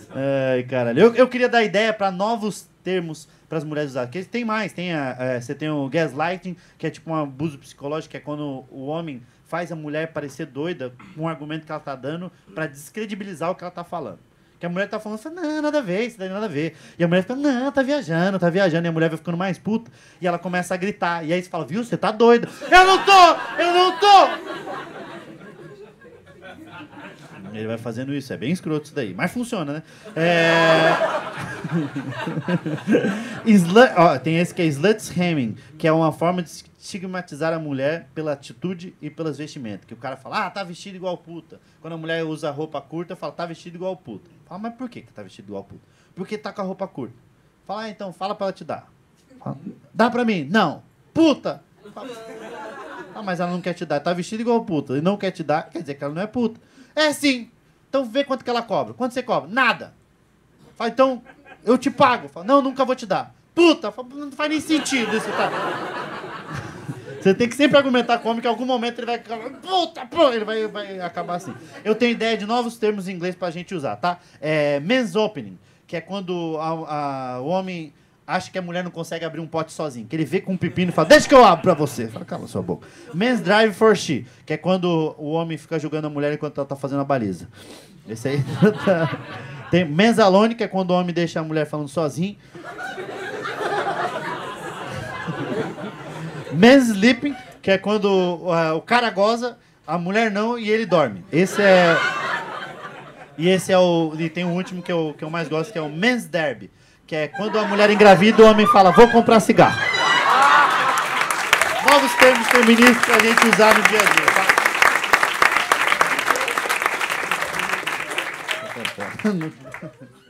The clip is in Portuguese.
Ai, caralho. Eu queria dar ideia para novos termos para as mulheres usarem. Porque tem mais. Você tem o gaslighting, que é tipo um abuso psicológico, que é quando o homem faz a mulher parecer doida com o argumento que ela tá dando para descredibilizar o que ela tá falando. Que a mulher tá falando, fala, não, nada a ver, isso daí nada a ver. E a mulher fica, não, tá viajando. E a mulher vai ficando mais puta. E ela começa a gritar. E aí você fala, viu, você tá doida. Eu não tô! Ele vai fazendo isso, é bem escroto isso daí. Mas funciona, né? Tem esse que é slutshaming, que é uma forma de estigmatizar a mulher pela atitude e pelas vestimentas. Que o cara fala, tá vestido igual puta. Quando a mulher usa roupa curta, fala, tá vestido igual puta. Fala, mas por que tá vestido igual puta? Porque tá com a roupa curta. Fala, então, fala pra ela te dar. Fala, dá pra mim? Não. Puta! Fala, mas ela não quer te dar. Tá vestido igual puta e não quer te dar, quer dizer que ela não é puta. É sim. Então vê quanto que ela cobra. Quanto você cobra? Nada. Fala, então eu te pago. Fala, não, nunca vou te dar. Puta, fala, não faz nem sentido isso, tá? Você tem que sempre argumentar com o homem que em algum momento ele vai... Puta, ele vai acabar assim. Eu tenho ideia de novos termos em inglês pra gente usar, tá? Men's opening, que é quando o homem acha que a mulher não consegue abrir um pote sozinho. Que ele vê com um pepino e fala, deixa que eu abro pra você. Fala, cala sua boca. Men's drive for she, que é quando o homem fica jogando a mulher enquanto ela tá fazendo a baliza. Esse aí... Tem men's alone, que é quando o homem deixa a mulher falando sozinho. Men's sleeping, que é quando o cara goza, a mulher não e ele dorme. Esse é... E tem o último que eu mais gosto, que é o men's derby. Que é quando a mulher engravida, o homem fala, vou comprar cigarro. Novos termos feministas pra gente usar no dia a dia, tá?